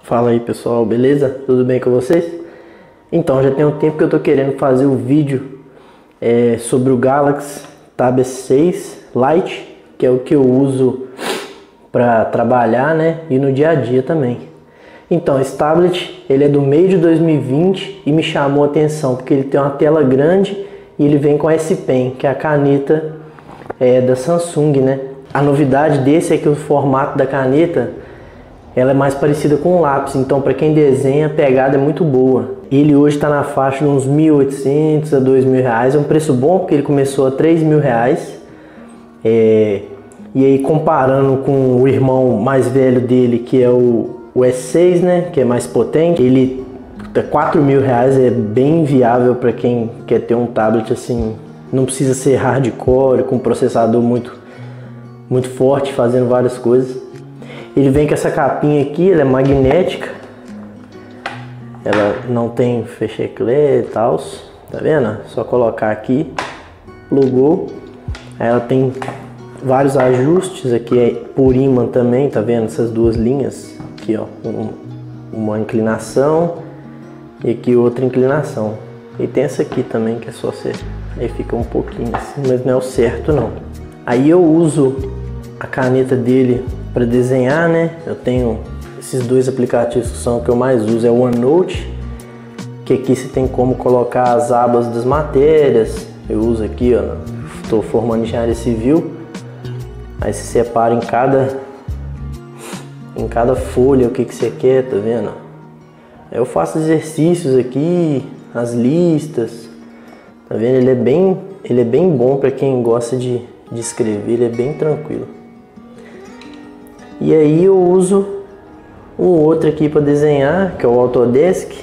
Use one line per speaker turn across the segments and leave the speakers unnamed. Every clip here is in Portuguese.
Fala aí pessoal, beleza? Tudo bem com vocês? Então, já tem um tempo que eu tô querendo fazer um vídeo sobre o Galaxy Tab S6 Lite, que é o que eu uso para trabalhar, né? E no dia a dia também. Então, esse tablet, ele é do meio de 2020 e me chamou a atenção, porque ele tem uma tela grande e ele vem com a S Pen, que é a caneta da Samsung, né? A novidade desse é que o formato da caneta ela é mais parecida com um lápis, então para quem desenha a pegada é muito boa. Ele hoje está na faixa de uns 1.800 a 2.000 reais, é um preço bom porque ele começou a 3.000 reais. E aí comparando com o irmão mais velho dele, que é o S6, né, que é mais potente, ele tá 4.000 reais, é bem viável para quem quer ter um tablet assim, não precisa ser hardcore, com processador muito forte, fazendo várias coisas. Ele vem com essa capinha aqui, ela é magnética, ela não tem fecheclé e tal, tá vendo? Só colocar aqui, plugou, aí ela tem vários ajustes, aqui é por ímã também, tá vendo? Essas duas linhas, aqui ó, uma inclinação e aqui outra inclinação. E tem essa aqui também que é só você, aí fica um pouquinho assim, mas não é o certo não. Aí eu uso a caneta dele para desenhar, né? Eu tenho esses dois aplicativos que são o que eu mais uso, é o OneNote, que aqui você tem como colocar as abas das matérias. Eu uso aqui, ó, estou formando engenharia civil, aí você separa em cada folha o que você quer, tá vendo? Aí eu faço exercícios aqui, as listas, tá vendo? Ele é bem bom para quem gosta de escrever, ele é bem tranquilo. E aí eu uso um outro aqui para desenhar, que é o Autodesk,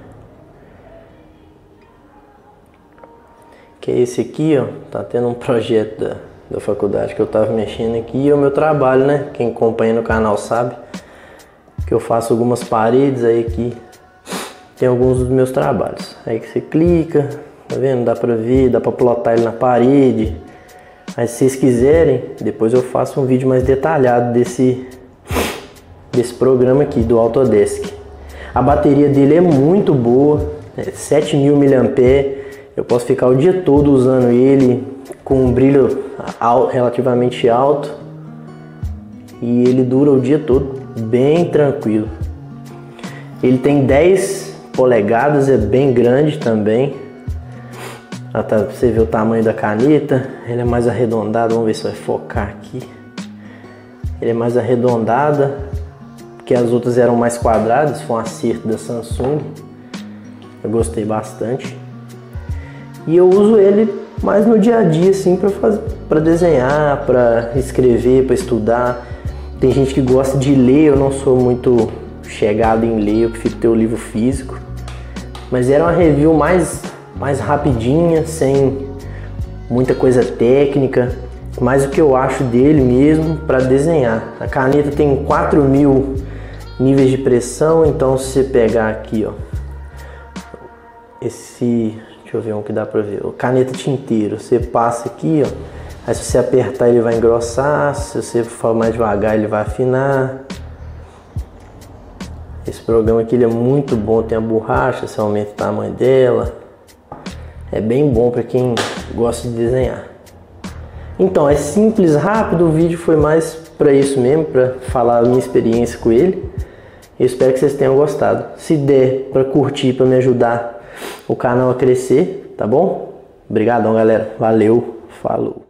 que é esse aqui, ó. Tá tendo um projeto da faculdade que eu tava mexendo aqui, e é o meu trabalho, né? Quem acompanha no canal sabe que eu faço algumas paredes, aí aqui tem alguns dos meus trabalhos. Aí que você clica, tá vendo? Dá pra ver, dá pra plotar ele na parede. Aí se vocês quiserem, depois eu faço um vídeo mais detalhado desse programa aqui, do Autodesk. A bateria dele é muito boa, 7.000 mAh, eu posso ficar o dia todo usando ele, com um brilho relativamente alto, e ele dura o dia todo bem tranquilo. Ele tem 10 polegadas, é bem grande também. Pra você ver o tamanho da caneta, ele é mais arredondado, vamos ver se vai focar aqui. Ele é mais arredondada, porque as outras eram mais quadradas, foi um acerto da Samsung. Eu gostei bastante. E eu uso ele mais no dia a dia, assim, para desenhar, para escrever, para estudar. Tem gente que gosta de ler, eu não sou muito chegado em ler, eu prefiro ter o livro físico. Mas era uma review mais rapidinha, sem muita coisa técnica, mas o que eu acho dele mesmo para desenhar. A caneta tem 4.000 níveis de pressão, então se você pegar aqui, ó, deixa eu ver um que dá para ver, o caneta tinteiro, você passa aqui, ó, aí se você apertar ele vai engrossar, se você for mais devagar ele vai afinar. Esse programa aqui ele é muito bom, tem a borracha, você aumenta o tamanho dela. É bem bom para quem gosta de desenhar. Então, é simples, rápido, o vídeo foi mais para isso mesmo, para falar a minha experiência com ele. Eu espero que vocês tenham gostado. Se der para curtir, para me ajudar o canal a crescer, tá bom? Obrigadão, galera. Valeu, falou.